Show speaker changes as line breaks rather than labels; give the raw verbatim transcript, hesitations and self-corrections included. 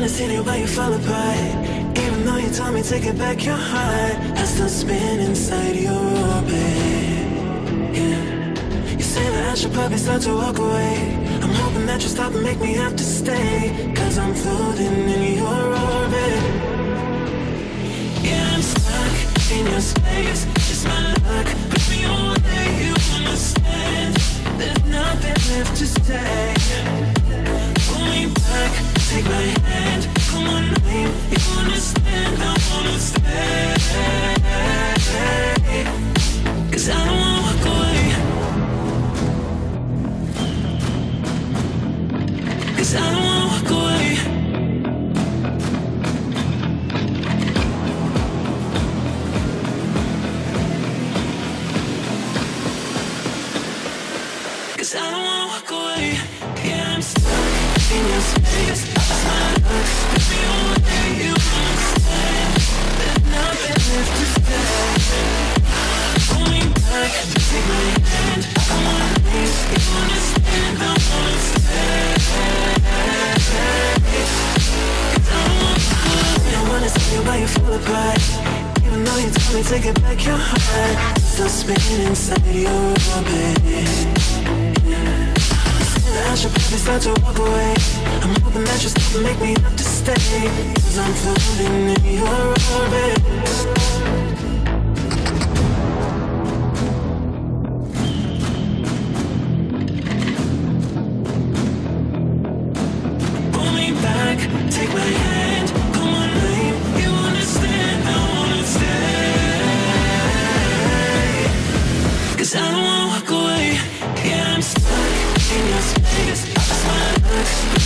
wanna see the way you fall apart. Even though you told me to get back your heart, I still spin inside your orbit. Yeah. You say that I should probably start to walk away. I'm hoping that you stop and make me have to stay, cause I'm floating in your orbit. Yeah, I'm stuck in your space. It's my luck, put me on where you understand. There's nothing left to say. Pull me back, take my hand, call my name. You understand, I wanna stay. Cause I don't wanna walk away. Cause I don't wanna walk away. Cause I don't wanna walk away. Yeah, I'm stuck in your space. It's my luck, put me on where you understand. There's nothing left to say. Pull me back, take my hand, come on, please. You understand, I wanna stay. Cause I don't wanna walk away. I wanna see you while you fall apart. Even though you told me to get back your heart, still spinning inside your orbit. I should probably start to walk away. I'm hoping that you stop and make me have to stay, cause I'm floating in your orbit. Pull me back, take my hand, call my name. You understand, I wanna stay. Cause I don't wanna walk away. Yeah, I'm stuck in your space. It's my luck.